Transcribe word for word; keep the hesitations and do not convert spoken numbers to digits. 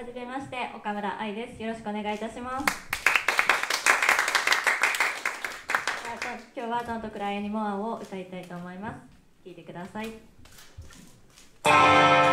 じめまして、岡村愛です。よろしくお願いいたします。今日はドントクライエニモアを歌いたいと思います。聴いてください。